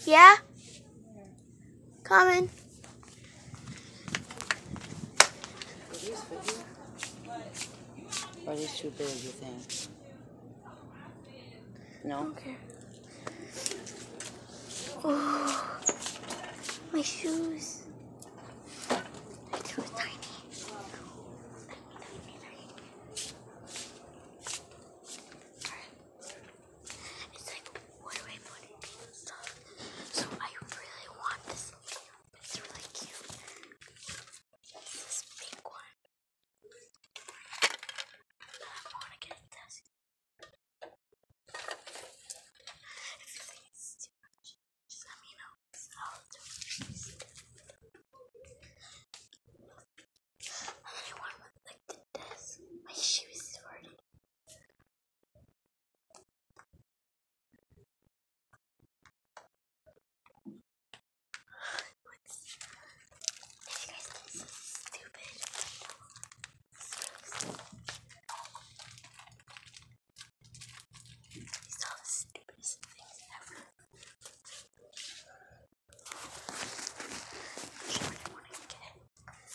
Yeah? Coming. Are these for you? Or are these too big, you think? No? Okay. Oh, my shoes. They're too tiny. It's like, what do I put in and stuff? So I really want this. It's really cute. It's this big one. I want to get this. If you think it's too much, just let me know. I'll do it. And then I want like this. My shoes is already. If you guys think this is stupid, these are the stupidest things ever. I'm sure I want to get it.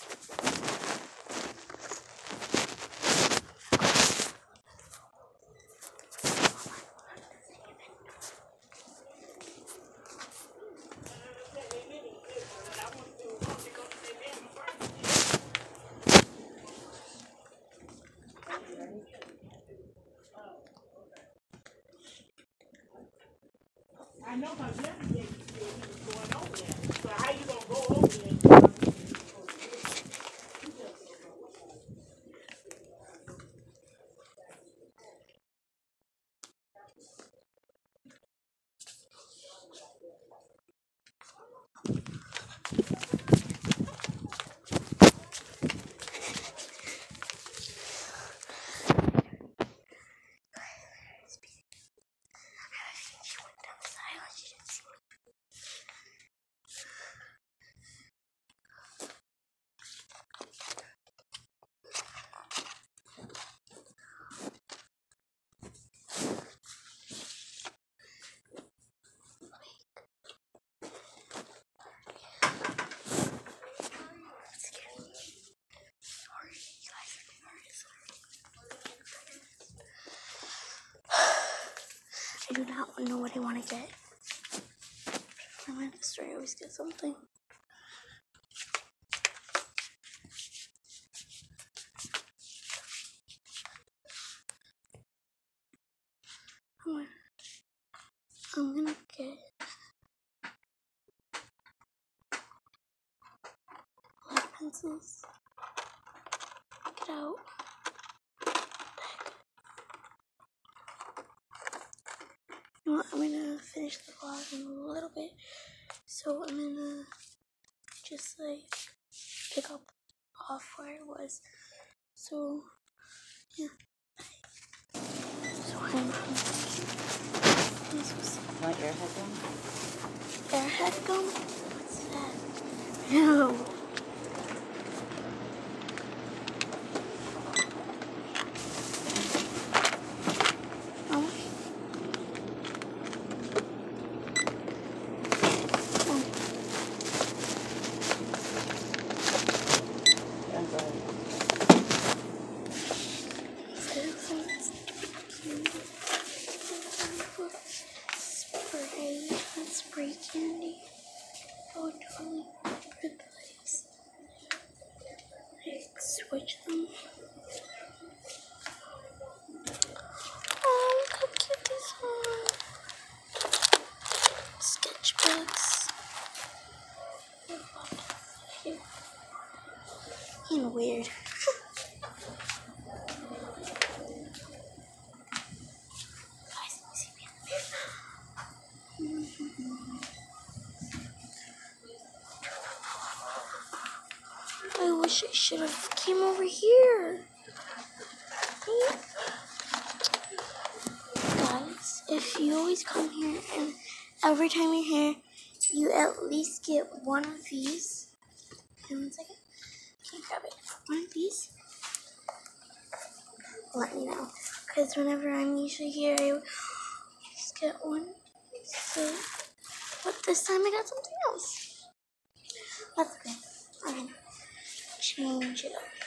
I know my yesterday you said he was going over there. So how you gonna go over there? She went down the aisle. She didn't see me. Sorry, you guys are very sorry. I do not know what I want to get. For my sister, I always get something. I'm gonna get black pencils. Get out. You know what? I'm gonna finish the vlog in a little bit. So I'm gonna just like pick up off where I was. So yeah. So I'm Want airhead gum? Airhead gum? What's that? No. Yeah, go ahead. Spray candy. Oh, totally good place. Like, switch them. Oh, look how cute these are. Sketchbooks. And weird. Guys, let me see me. I wish I should have came over here. Guys, if you always come here and every time you're here, you at least get one of these. And 1 second. Can you grab it? One of these? Let me know. Because whenever I'm usually here, I just get one. So But this time I got something else. That's okay. I can change it up.